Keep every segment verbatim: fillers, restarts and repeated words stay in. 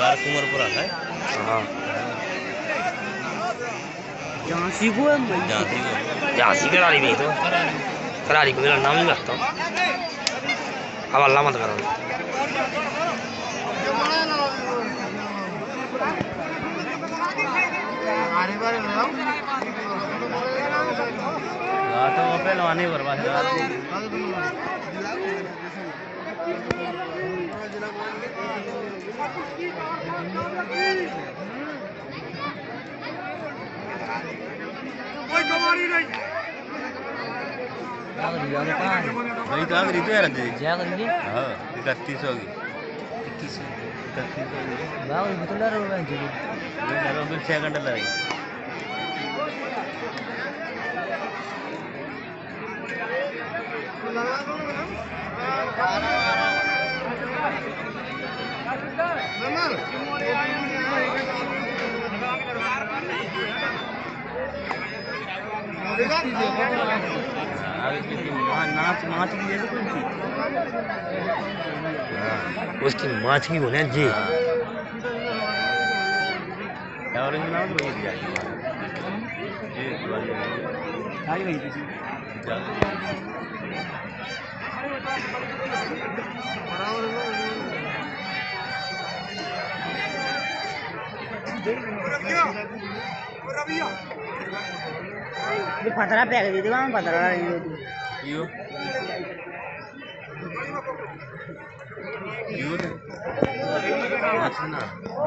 कुंवरपुरा का है। हाँ झांसी को है, झांसी को, झांसी करारी नहीं तो करारी को मेरा नाम नहीं रखता अब अल्लाह मत करो। तो वो पहलवानी बर्बाद है। कोई कमानी नहीं वही तो आखिरी तो यार दे क्या करेंगे? हाँ इकतीस होगी इक्कीस इकतीस होगी बाबू बतला रहा है जी ये डरो भी सेकंड लगेगा। नाच नाच की जैसे कोई थी उसकी माछ की बोले जी और इनका नाम तो वही जाएगी ये वाली आई गई थी ये पतरा पैक दी थी वहाँ पतरा यो यो तो अच्छा ना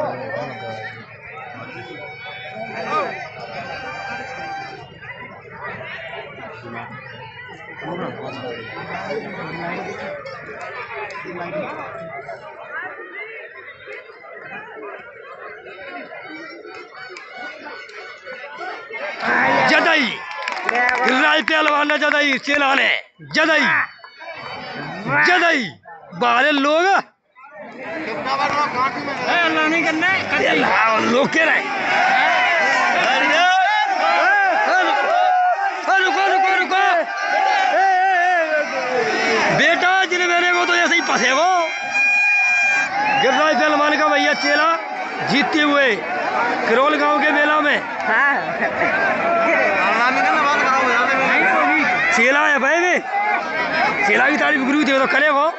जदई गिरिराज पहलवान जदई चेला ने जदई जदई बाहर लोग अल्लाह नहीं करना लोग के रहे रुको रुको रुको बेटा जिन मेरे को तो ऐसे ही फंसे वो गिरिराज पहलवान का भैया चेला जीतते हुए किरोल गांव के मेला में चेला है भाई में चेला की तारीफ गुरु थे तो करे वो